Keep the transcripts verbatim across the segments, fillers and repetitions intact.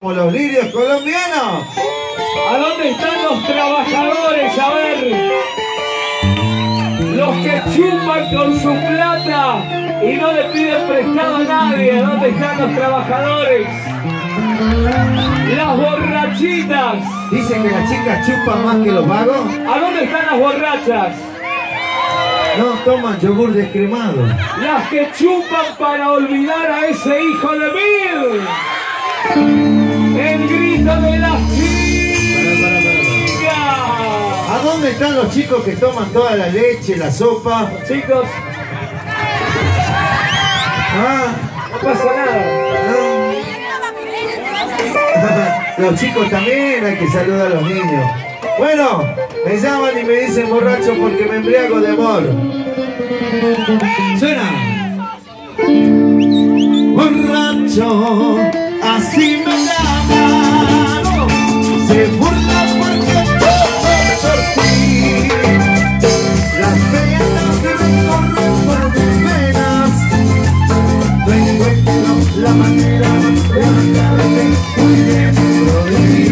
Los lirios colombianos. ¿A dónde están los trabajadores? A ver. Los que chupan con su plata y no le piden prestado a nadie. ¿A dónde están los trabajadores? Las borrachitas. Dicen que las chicas chupan más que los vagos. ¿A dónde están las borrachas? No toman yogur descremado. Las que chupan para olvidar a ese hijo de mil. El grito de las chicas. ¿A dónde están los chicos que toman toda la leche, la sopa? Chicos, Ah, no pasa nada. no. Los chicos también hay que saludar a los niños. Bueno, me llaman y me dicen borracho porque me embriago de amor. Suena. Borracho, así me llaman. Se burla porque todo por ti. Las penas que recorro por tus venas. No encuentro la manera de alejarte muy dentro de ti.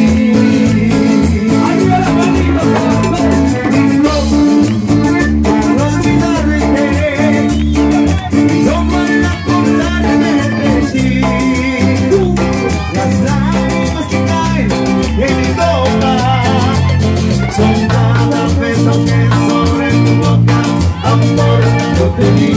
¡Arriba las manitos! No, para olvidarte, no van a acordarme de ti. Las lágrimas que caen en mi copa son cada beso que sobre tu boca, amor, yo te di.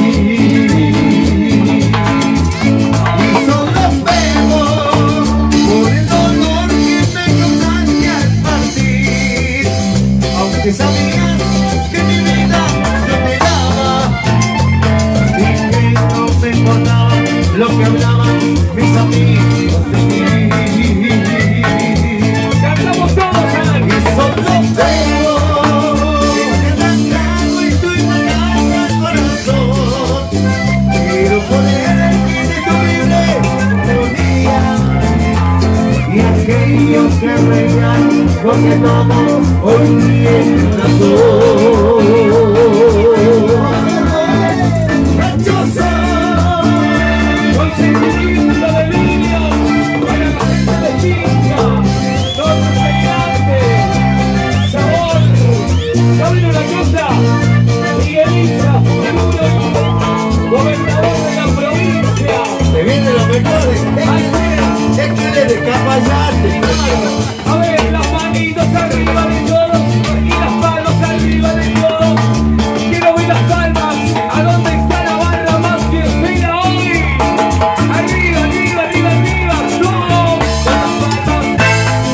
Y solo pego por el dolor que me causaste al partir. Aunque sabías que mi vida yo te daba y que no me importaba lo que hablaban mis amigos de mí. ¡Cantamos todos, Ana! Y solo pego arrancado y tu imagen al corazón. Quiero poder que te libre de un día y aquellos que reían porque todo hoy tiene razón. ¡Cachosa! Con sentimiento de niños, para la gente de chica, todo gigante, sabor, ¿saben una cosa? Miguelita, Seguro, gobernador de la provincia. Te vienen los mejores. Es que eres de Capayate. A ver, las manitos arriba de todos y las manos arriba de todos. Quiero ver las palmas. ¿A dónde está la barra más que espera hoy? Arriba, arriba, arriba, arriba. Todos con las palmas.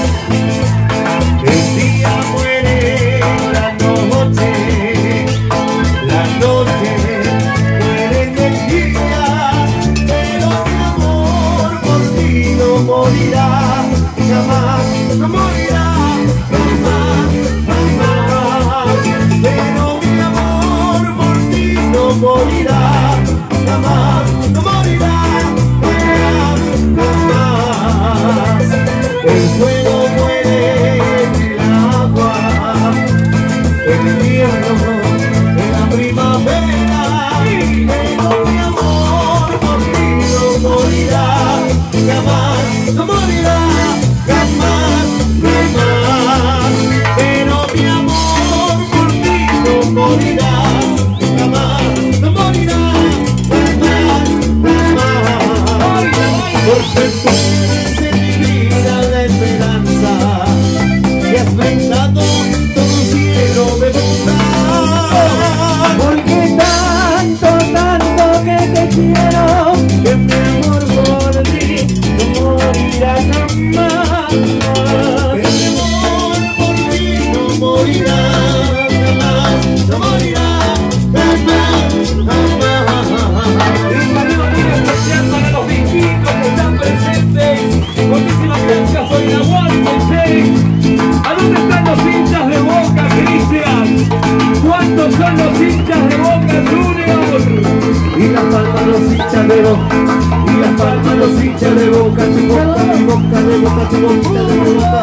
El día muere, la noche, la noche muere en el día, pero mi amor por ti no morirá, jamás, no morirá, jamás, jamás. Pero mi amor por ti no morirá, jamás, no morirá, jamás, jamás. El fuego muere en el agua, el invierno en la primavera, pero mi amor por ti no morirá, jamás, no morirá, jamás, jamás. Pero mi amor por ti no morirá, jamás, no morirá, jamás, jamás. Porque tú eres en mi vida la esperanza y has brindado todo cielo de bondad. Porque tanto, tanto que te quiero, Que mi amor por ti no morirá jamás. que mi amor por ti no morirá, jamás, no morirá, jamás, jamás. Y saludo muy especial para los distintos que están presentes. Muchísimas gracias por el aguante. ¿A dónde están los hinchas de Boca, Cristian? ¿Cuántos son los hinchas de Boca, Junior? Y las palmas los hinchas de boca, y las palmas los hinchas de boca, tu boca, mi boca, de boca, tu boca, de boca.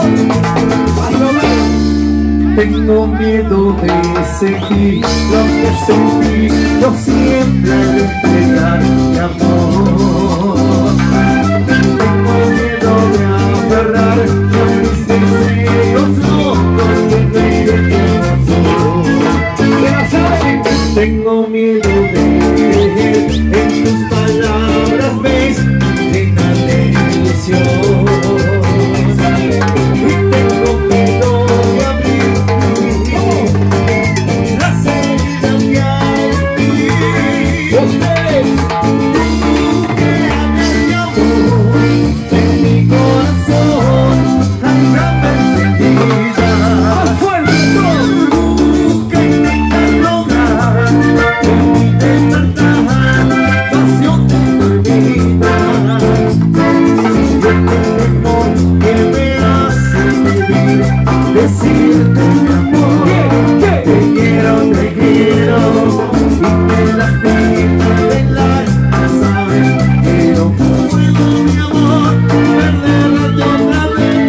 Tengo miedo de sentir lo que sentí, yo siempre al entregar mi amor. Tengo miedo que me hace vivir, decirte mi amor, te quiero, te quiero, y me lastima el alma, sabes que no puedo, mi amor, perderte otra vez.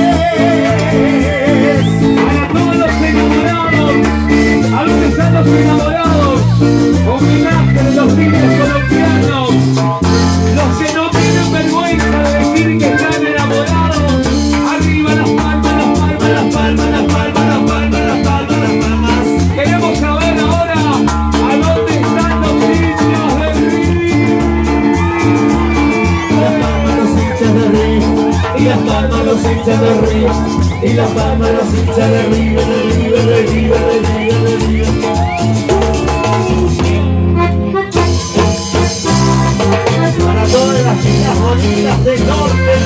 Para todos los enamorados, a los que están los enamorados, homenaje de los líderes colombianos, los que no tienen vergüenza de decir que están enamorados. Arriba las palmas, las palmas, las palmas, las palmas, las palmas, las palmas, las palmas. Queremos saber ahora a dónde están los hinchas de River. Y las palmas los hinchas de River, y las palmas los hinchas de River, de River, de River, de River, de River. Para todas las chicas bonitas del norte